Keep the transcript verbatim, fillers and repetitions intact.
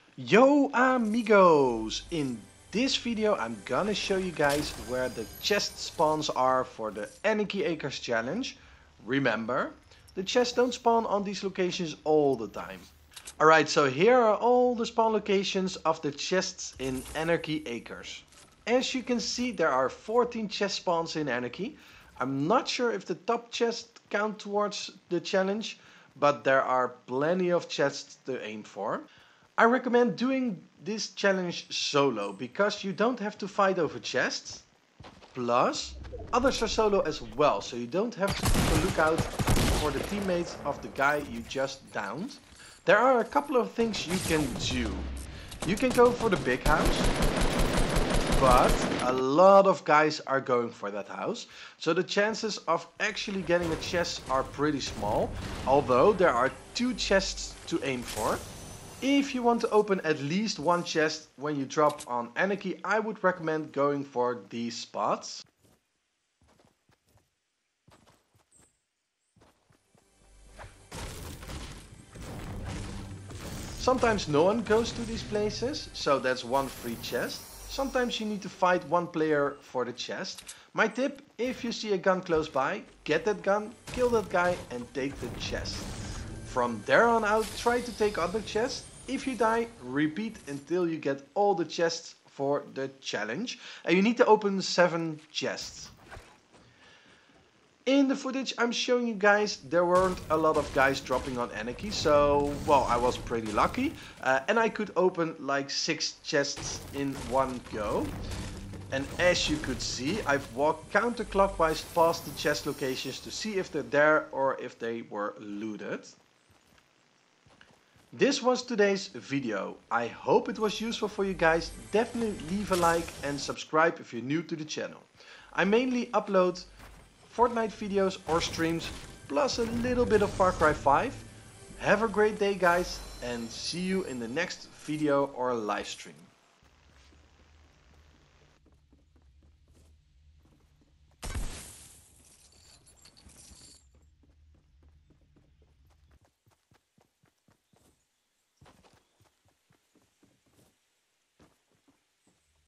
Yo amigos! In this video I'm gonna show you guys where the chest spawns are for the Anarchy Acres challenge. Remember, the chests don't spawn on these locations all the time. Alright, so here are all the spawn locations of the chests in Anarchy Acres. As you can see, there are fourteen chest spawns in Anarchy. I'm not sure if the top chest count towards the challenge, but there are plenty of chests to aim for. I recommend doing this challenge solo because you don't have to fight over chests. Plus, others are solo as well, so you don't have to keep a lookout for the teammates of the guy you just downed. There are a couple of things you can do. You can go for the big house, but a lot of guys are going for that house. So the chances of actually getting a chest are pretty small, although there are two chests to aim for. If you want to open at least one chest when you drop on Anarchy, I would recommend going for these spots. Sometimes no one goes to these places, so that's one free chest. Sometimes you need to fight one player for the chest. My tip, if you see a gun close by, get that gun, kill that guy and take the chest. From there on out, try to take other chests. If you die, repeat until you get all the chests for the challenge. And you need to open seven chests. In the footage I'm showing you guys, there weren't a lot of guys dropping on Anarchy, so well, I was pretty lucky. Uh, and I could open like six chests in one go. And as you could see, I've walked counterclockwise past the chest locations to see if they're there or if they were looted. This was today's video. I hope it was useful for you guys. Definitely leave a like and subscribe if you're new to the channel. I mainly upload Fortnite videos or streams, plus a little bit of Far Cry five. Have a great day guys, and see you in the next video or live stream.